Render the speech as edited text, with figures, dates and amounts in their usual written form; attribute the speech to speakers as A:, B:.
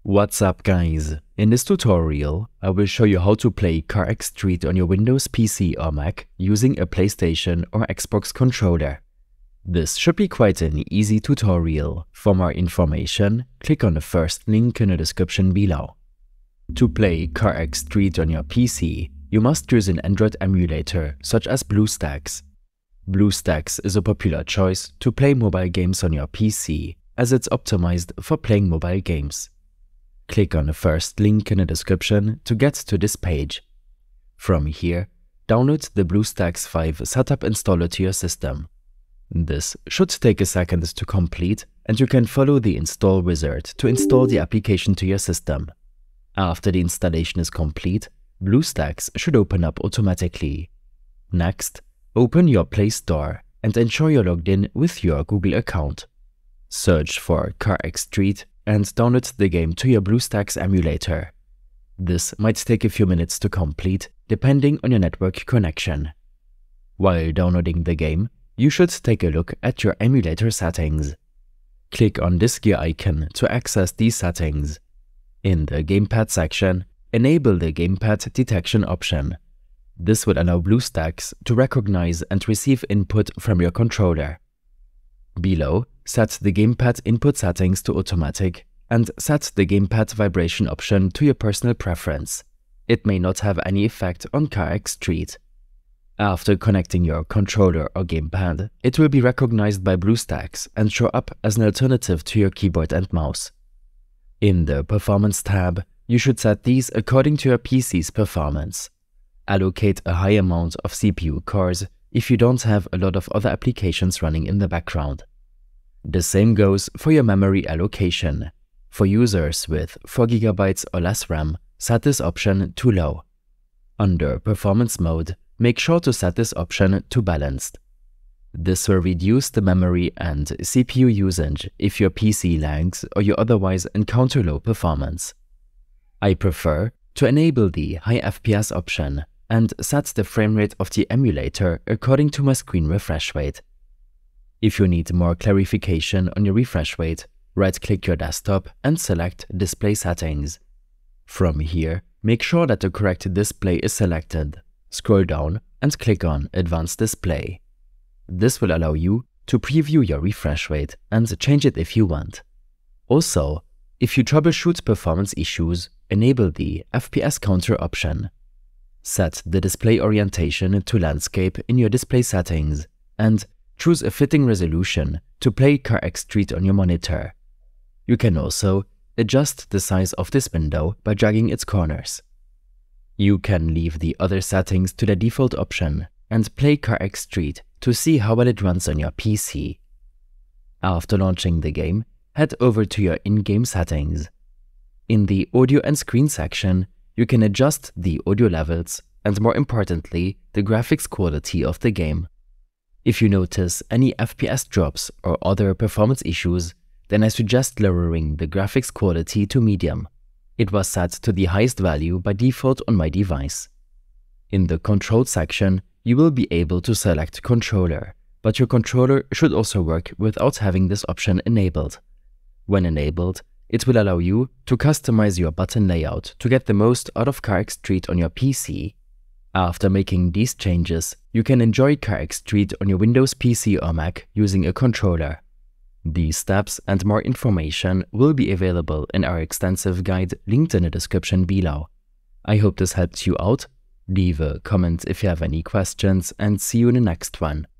A: What's up guys? In this tutorial, I will show you how to play CarX Street on your Windows PC or Mac using a PlayStation or Xbox controller. This should be quite an easy tutorial. For more information, click on the first link in the description below. To play CarX Street on your PC, you must use an Android emulator such as BlueStacks. BlueStacks is a popular choice to play mobile games on your PC as it's optimized for playing mobile games. Click on the first link in the description to get to this page. From here, download the BlueStacks 5 setup installer to your system. This should take a second to complete, and you can follow the install wizard to install the application to your system. After the installation is complete, BlueStacks should open up automatically. Next, open your Play Store and ensure you're logged in with your Google account. Search for CarX Street and download the game to your BlueStacks emulator. This might take a few minutes to complete, depending on your network connection. While downloading the game, you should take a look at your emulator settings. Click on this gear icon to access these settings. In the Gamepad section, enable the Gamepad detection option. This will allow BlueStacks to recognize and receive input from your controller. Below, set the gamepad input settings to automatic and set the gamepad vibration option to your personal preference. It may not have any effect on CarX Street. After connecting your controller or gamepad, it will be recognized by BlueStacks and show up as an alternative to your keyboard and mouse. In the Performance tab, you should set these according to your PC's performance. Allocate a high amount of CPU cores if you don't have a lot of other applications running in the background. The same goes for your memory allocation. For users with 4 GB or less RAM, set this option to low. Under Performance mode, make sure to set this option to balanced. This will reduce the memory and CPU usage if your PC lags or you otherwise encounter low performance. I prefer to enable the high FPS option and set the frame rate of the emulator according to my screen refresh rate. If you need more clarification on your refresh rate, right-click your desktop and select Display Settings. From here, make sure that the correct display is selected. Scroll down and click on Advanced Display. This will allow you to preview your refresh rate and change it if you want. Also, if you troubleshoot performance issues, enable the FPS counter option. Set the display orientation to landscape in your display settings and choose a fitting resolution to play CarX Street on your monitor. You can also adjust the size of this window by dragging its corners. You can leave the other settings to the default option and play CarX Street to see how well it runs on your PC. After launching the game, head over to your in-game settings. In the Audio and Screen section, you can adjust the audio levels and, more importantly, the graphics quality of the game. If you notice any FPS drops or other performance issues, then I suggest lowering the graphics quality to medium. It was set to the highest value by default on my device. In the Control section, you will be able to select Controller, but your controller should also work without having this option enabled. When enabled, it will allow you to customize your button layout to get the most out of CarX Street on your PC. After making these changes, you can enjoy CarX Street on your Windows PC or Mac using a controller. These steps and more information will be available in our extensive guide linked in the description below. I hope this helped you out. Leave a comment if you have any questions and see you in the next one.